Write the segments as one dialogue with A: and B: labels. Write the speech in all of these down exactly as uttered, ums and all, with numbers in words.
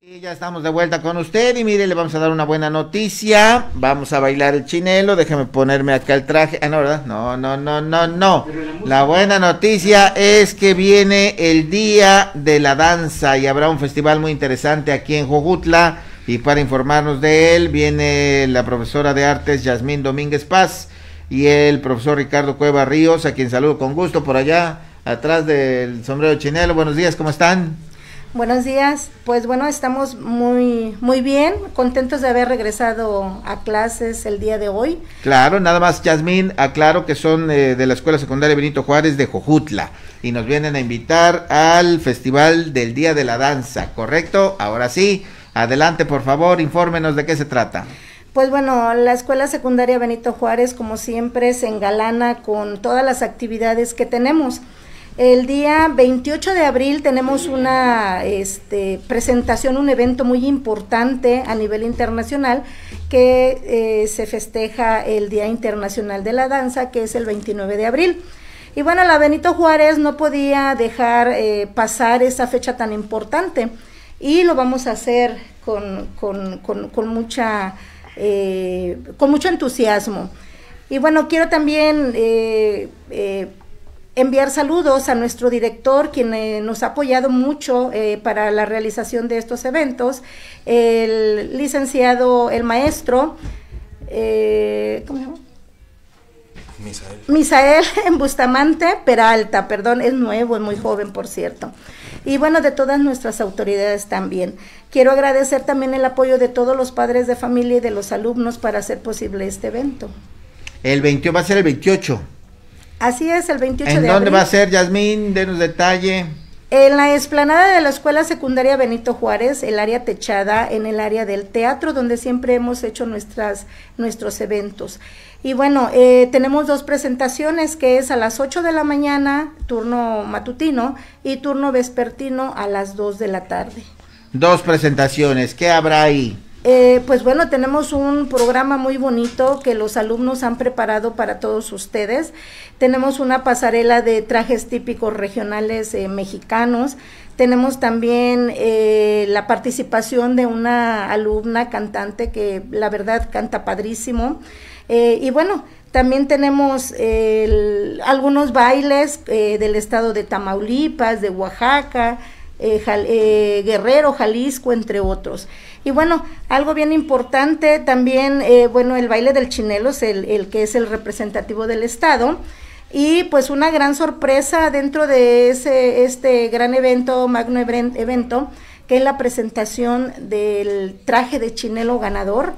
A: Y ya estamos de vuelta con usted y mire, le vamos a dar una buena noticia. Vamos a bailar el chinelo, déjeme ponerme acá el traje. Ah, no, ¿verdad? No, no, no, no, no. La buena noticia es que viene el Día de la Danza y habrá un festival muy interesante aquí en Jojutla. Y para informarnos de él viene la profesora de artes Yasmín Domínguez Paz y el profesor Ricardo Cueva Ríos, a quien saludo con gusto por allá, atrás del sombrero chinelo. Buenos días, ¿cómo están?
B: Buenos días, pues bueno, estamos muy muy bien, contentos de haber regresado a clases el día de hoy.
A: Claro, nada más, Yasmín, aclaro que son eh, de la Escuela Secundaria Benito Juárez de Jojutla y nos vienen a invitar al Festival del Día de la Danza, ¿correcto? Ahora sí, adelante por favor, infórmenos de qué se trata.
B: Pues bueno, la Escuela Secundaria Benito Juárez, como siempre, se engalana con todas las actividades que tenemos. El día veintiocho de abril tenemos una este, presentación, un evento muy importante a nivel internacional que eh, se festeja el Día Internacional de la Danza, que es el veintinueve de abril. Y bueno, la Benito Juárez no podía dejar eh, pasar esa fecha tan importante y lo vamos a hacer con, con, con, con, mucha, eh, con mucho entusiasmo. Y bueno, quiero también eh, eh, enviar saludos a nuestro director, quien eh, nos ha apoyado mucho eh, para la realización de estos eventos, el licenciado, el maestro, eh, ¿cómo se llama? Misael. Misael en Bustamante Peralta, perdón, es nuevo, es muy joven, por cierto. Y bueno, de todas nuestras autoridades también. Quiero agradecer también el apoyo de todos los padres de familia y de los alumnos para hacer posible este evento.
A: El veintiocho va a ser el veintiocho.
B: Así es, el veintiocho de abril.
A: ¿En dónde va a ser, Yasmín? Denos detalle.
B: En la explanada de la Escuela Secundaria Benito Juárez, el área techada, en el área del teatro, donde siempre hemos hecho nuestras, nuestros eventos. Y bueno, eh, tenemos dos presentaciones, que es a las ocho de la mañana, turno matutino, y turno vespertino a las dos de la tarde.
A: Dos presentaciones, ¿qué habrá ahí?
B: Eh, pues bueno, tenemos un programa muy bonito que los alumnos han preparado para todos ustedes. Tenemos una pasarela de trajes típicos regionales eh, mexicanos. Tenemos también eh, la participación de una alumna cantante que la verdad canta padrísimo. Eh, y bueno, también tenemos eh, el, algunos bailes eh, del estado de Tamaulipas, de Oaxaca, eh, Jal, eh, Guerrero, Jalisco, entre otros. Y bueno, algo bien importante también, eh, bueno, el baile del chinelo es el, el que es el representativo del estado. Y pues una gran sorpresa dentro de ese este gran evento, magno evento, que es la presentación del traje de chinelo ganador.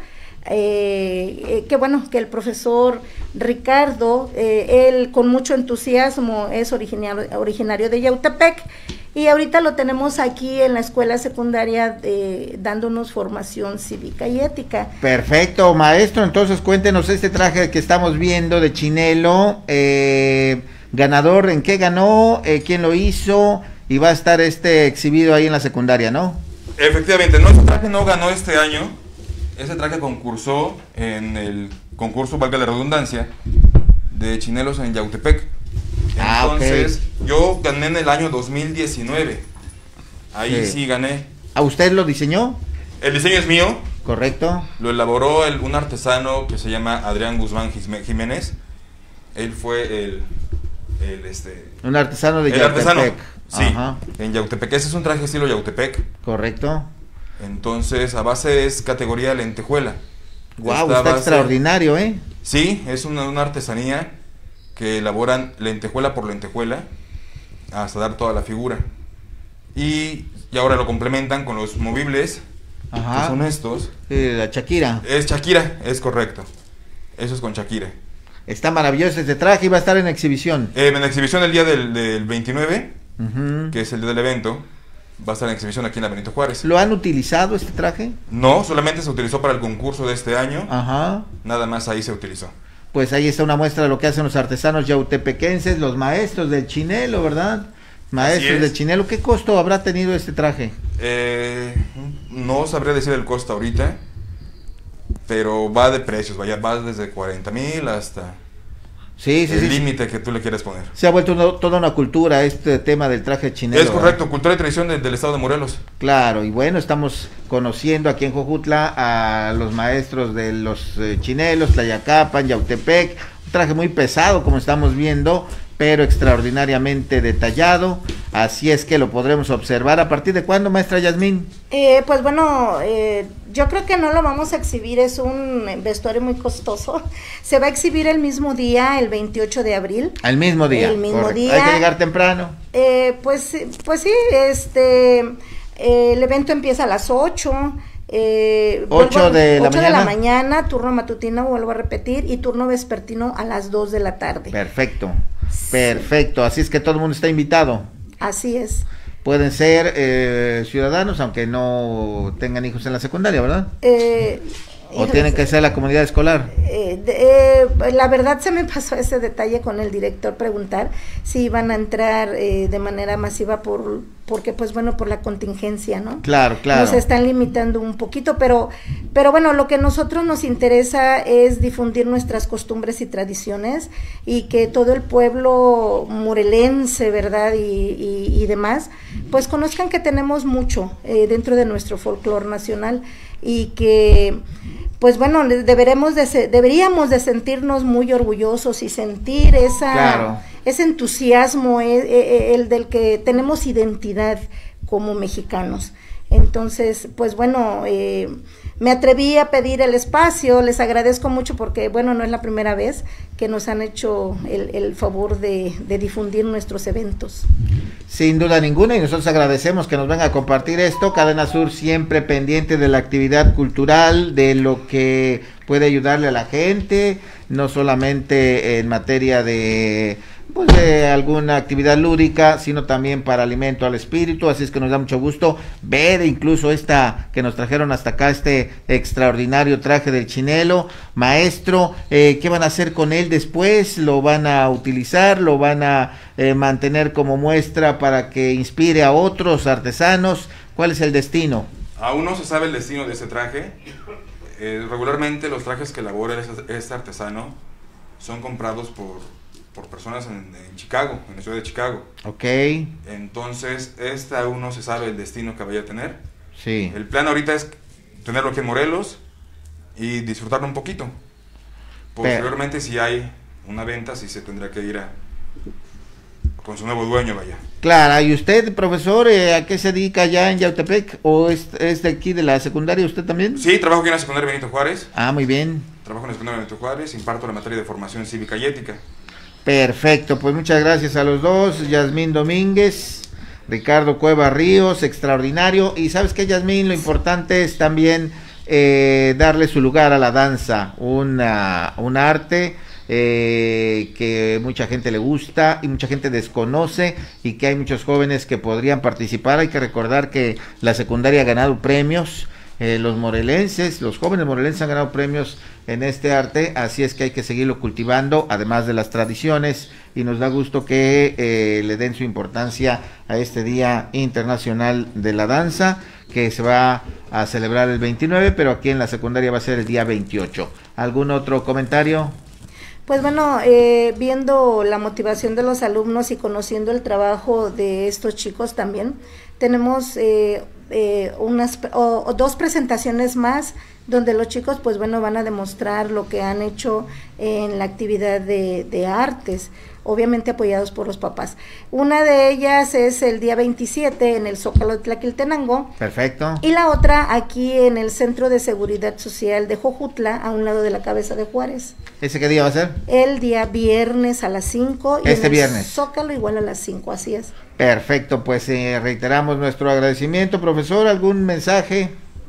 B: Eh, eh, que bueno, que el profesor Ricardo, eh, él con mucho entusiasmo es originario, originario de Yautepec, y ahorita lo tenemos aquí en la escuela secundaria eh, dándonos formación cívica y ética.
A: Perfecto, maestro, entonces cuéntenos este traje que estamos viendo de chinelo, eh, ganador, ¿en qué ganó? Eh, ¿Quién lo hizo? Y va a estar este exhibido ahí en la secundaria, ¿no?
C: Efectivamente, nuestro traje no ganó este año. Ese traje concursó en el concurso, valga la redundancia, de chinelos en Yautepec. Entonces, ah, okay. Yo gané en el año dos mil diecinueve. Ahí sí, sí gané.
A: ¿A usted lo diseñó?
C: El diseño es mío.
A: Correcto.
C: Lo elaboró el, un artesano que se llama Adrián Guzmán Jiménez. Él fue el, el este...
A: Un artesano de
C: el
A: Yautepec.
C: Artesano, sí, ajá. En Yautepec. Ese es un traje estilo Yautepec.
A: Correcto.
C: Entonces, a base es categoría lentejuela.
A: Guau, wow, está base, extraordinario, ¿eh?
C: Sí, es una, una artesanía que elaboran lentejuela por lentejuela hasta dar toda la figura. Y, y ahora lo complementan con los movibles, ajá, que son estos.
A: Sí, la Shakira.
C: Es Shakira, es correcto. Eso es con Shakira.
A: Está maravilloso este traje y va a estar en exhibición.
C: Eh, en exhibición el día del, del veintinueve, uh-huh, que es el día del evento. Va a estar en exhibición aquí en la Benito Juárez.
A: ¿Lo han utilizado este traje?
C: No, solamente se utilizó para el concurso de este año.
A: Ajá.
C: Nada más ahí se utilizó.
A: Pues ahí está una muestra de lo que hacen los artesanos yautepequenses, los maestros del chinelo, ¿verdad? Maestros del chinelo. ¿Qué costo habrá tenido este traje?
C: Eh, no sabría decir el costo ahorita, pero va de precios, vaya, va desde cuarenta mil hasta
A: Sí, sí,
C: el
A: sí.
C: límite que tú le quieres poner.
A: Se ha vuelto no, toda una cultura este tema del traje chinelo.
C: Es correcto, ¿verdad? Cultura y tradición de, del estado de Morelos.
A: Claro, y bueno, estamos conociendo aquí en Jojutla a los maestros de los eh, chinelos, Tlayacapan, Yautepec, un traje muy pesado como estamos viendo, pero extraordinariamente detallado, así es que lo podremos observar. ¿A partir de cuándo, maestra Yasmín?
B: Eh, pues bueno, eh, yo creo que no lo vamos a exhibir, es un vestuario muy costoso. Se va a exhibir el mismo día, el veintiocho de abril.
A: Al mismo día.
B: El mismo
A: correcto.
B: día.
A: Hay que llegar temprano.
B: Eh, pues, pues sí, este, eh, el evento empieza a las ocho. Eh,
A: ocho de la
B: ocho
A: mañana.
B: de la mañana, turno matutino, vuelvo a repetir, y turno vespertino a las dos de la tarde.
A: Perfecto, perfecto, así es que todo el mundo está invitado.
B: Así es.
A: Pueden ser eh, ciudadanos, aunque no tengan hijos en la secundaria, ¿verdad?
B: Eh,
A: ¿O tienen que ser la comunidad escolar?
B: Eh, de, eh, la verdad se me pasó ese detalle con el director, preguntar si iban a entrar eh, de manera masiva por porque pues bueno, por la contingencia, ¿no?
A: Claro, claro.
B: Nos están limitando un poquito, pero pero bueno, lo que a nosotros nos interesa es difundir nuestras costumbres y tradiciones y que todo el pueblo morelense, ¿verdad? Y, y, y demás, pues conozcan que tenemos mucho eh, dentro de nuestro folclore nacional y que pues bueno, deberemos de se, deberíamos de sentirnos muy orgullosos y sentir esa
A: claro.
B: ese entusiasmo el, el del que tenemos identidad como mexicanos. Entonces, pues bueno, eh, me atreví a pedir el espacio, les agradezco mucho porque, bueno, no es la primera vez que nos han hecho el, el favor de, de difundir nuestros eventos.
A: Sin duda ninguna, y nosotros agradecemos que nos venga a compartir esto. Cadena Sur siempre pendiente de la actividad cultural, de lo que puede ayudarle a la gente, no solamente en materia de... pues de alguna actividad lúdica, sino también para alimento al espíritu, así es que nos da mucho gusto ver incluso esta que nos trajeron hasta acá, este extraordinario traje del chinelo. Maestro, eh, ¿qué van a hacer con él después? ¿Lo van a utilizar? ¿Lo van a eh, mantener como muestra para que inspire a otros artesanos? ¿Cuál es el destino?
C: Aún no se sabe el destino de este traje. Eh, regularmente los trajes que elabora este artesano son comprados por por personas en, en Chicago, en la ciudad de Chicago.
A: Ok.
C: Entonces, este aún no se sabe el destino que vaya a tener.
A: Sí.
C: El plan ahorita es tenerlo aquí en Morelos y disfrutarlo un poquito. Posteriormente, Pero, si hay una venta, sí se tendrá que ir a, con su nuevo dueño, vaya.
A: Claro, ¿y usted, profesor, eh, a qué se dedica allá en Yautepec? ¿O es, es de aquí de la secundaria usted también?
C: Sí, trabajo aquí en la secundaria Benito Juárez.
A: Ah, muy bien.
C: Trabajo en la secundaria Benito Juárez, imparto la materia de formación cívica y ética.
A: Perfecto, pues muchas gracias a los dos, Yasmín Domínguez, Ricardo Cueva Ríos, extraordinario. Y sabes qué, Yasmín, lo importante es también eh, darle su lugar a la danza, una, un arte eh, que mucha gente le gusta y mucha gente desconoce y que hay muchos jóvenes que podrían participar. Hay que recordar que la secundaria ha ganado premios. Eh, los morelenses, los jóvenes morelenses han ganado premios en este arte, así es que hay que seguirlo cultivando, además de las tradiciones, y nos da gusto que eh, le den su importancia a este Día Internacional de la Danza, que se va a celebrar el veintinueve, pero aquí en la secundaria va a ser el día veintiocho. ¿Algún otro comentario?
B: Pues bueno, eh, viendo la motivación de los alumnos y conociendo el trabajo de estos chicos también, tenemos eh, eh, unas o, o dos presentaciones más donde los chicos pues bueno van a demostrar lo que han hecho en la actividad de, de artes, obviamente apoyados por los papás. Una de ellas es el día veintisiete en el Zócalo de Tlaquiltenango.
A: Perfecto.
B: Y la otra aquí en el Centro de Seguridad Social de Jojutla, a un lado de la Cabeza de Juárez.
A: ¿Ese qué día va a ser?
B: El día viernes a las cinco. Y
A: este
B: en el
A: viernes.
B: Zócalo igual a las cinco, así es.
A: Perfecto, pues eh, reiteramos nuestro agradecimiento. Profesor, ¿algún mensaje?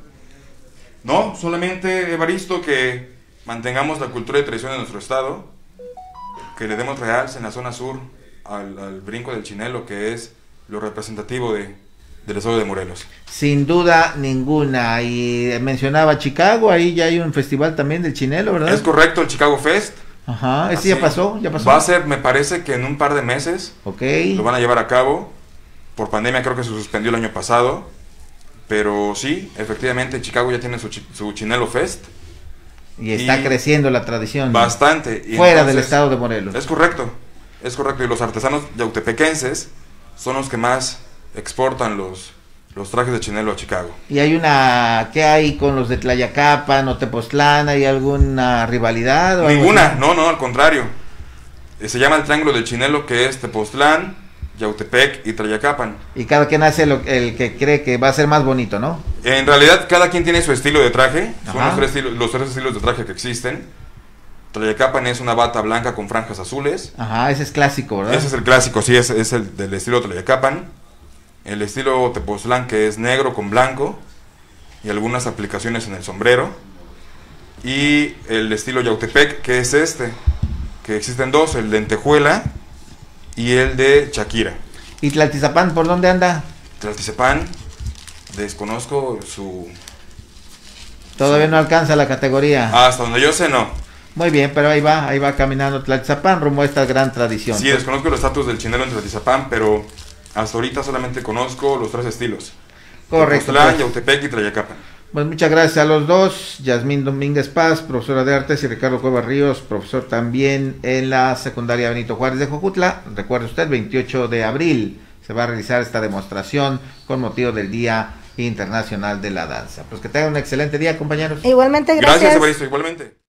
C: No, solamente, Evaristo, que mantengamos la cultura y tradición de nuestro estado, que le demos realce en la zona sur al, al brinco del chinelo, que es lo representativo de, del estado de Morelos.
A: Sin duda ninguna. Y mencionaba Chicago, ahí ya hay un festival también del chinelo, ¿verdad?
C: Es correcto, el Chicago Fest.
A: Ajá, ese ya pasó, ya pasó.
C: Va a ser, me parece que en un par de meses.
A: Ok.
C: Lo van a llevar a cabo. Por pandemia creo que se suspendió el año pasado. Pero sí, efectivamente Chicago ya tiene su, su Chinelo Fest.
A: Y está y creciendo la tradición.
C: Bastante.
A: Y fuera entonces, del estado de Morelos.
C: Es correcto, es correcto. Y los artesanos yautepequenses son los que más exportan los, los trajes de chinelo a Chicago.
A: Y hay una, ¿qué hay con los de Tlayacapan o Tepoztlán? ¿Hay alguna rivalidad? O
C: Ninguna, no, no, al contrario. Se llama el Triángulo del Chinelo, que es Tepoztlán, Yautepec y Tlayacapan.
A: Y cada quien hace lo, el que cree que va a ser más bonito, ¿no?
C: En realidad, cada quien tiene su estilo de traje. Ajá. Son los tres, estilos, los tres estilos de traje que existen. Tlayacapan es una bata blanca con franjas azules.
A: Ajá, ese es clásico, ¿verdad?
C: Ese es el clásico, sí, es, es el del estilo Tlayacapan. El estilo Tepoztlán, que es negro con blanco y algunas aplicaciones en el sombrero. Y el estilo Yautepec, que es este, que existen dos, el de lentejuela y el de Shakira.
A: ¿Y Tlaltizapán por dónde anda?
C: Tlaltizapán, desconozco su...
A: Todavía
C: su...
A: no alcanza la categoría.
C: Hasta donde yo sé, no.
A: Muy bien, pero ahí va, ahí va caminando Tlaltizapán rumbo a esta gran tradición.
C: Sí, desconozco el estatus del chinelo en Tlaltizapán, pero hasta ahorita solamente conozco los tres estilos.
A: Correcto.
C: Tepoztlán, Yautepec y Tlayacapan.
A: Pues muchas gracias a los dos, Yasmín Domínguez Paz, profesora de artes, y Ricardo Cuevas Ríos, profesor también en la secundaria Benito Juárez de Jojutla. Recuerde usted, veintiocho de abril se va a realizar esta demostración con motivo del Día Internacional de la Danza. Pues que tengan un excelente día, compañeros.
B: Igualmente, gracias.
C: Gracias, Evaristo, igualmente.